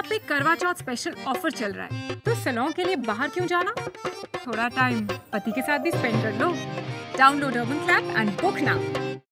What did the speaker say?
पे करवा चौथ special offer चल रहा है, तो सैलून के लिए बाहर क्यों जाना, थोड़ा टाइम पति के साथ भी स्पेंड कर लो। Download Urban Clap and book now.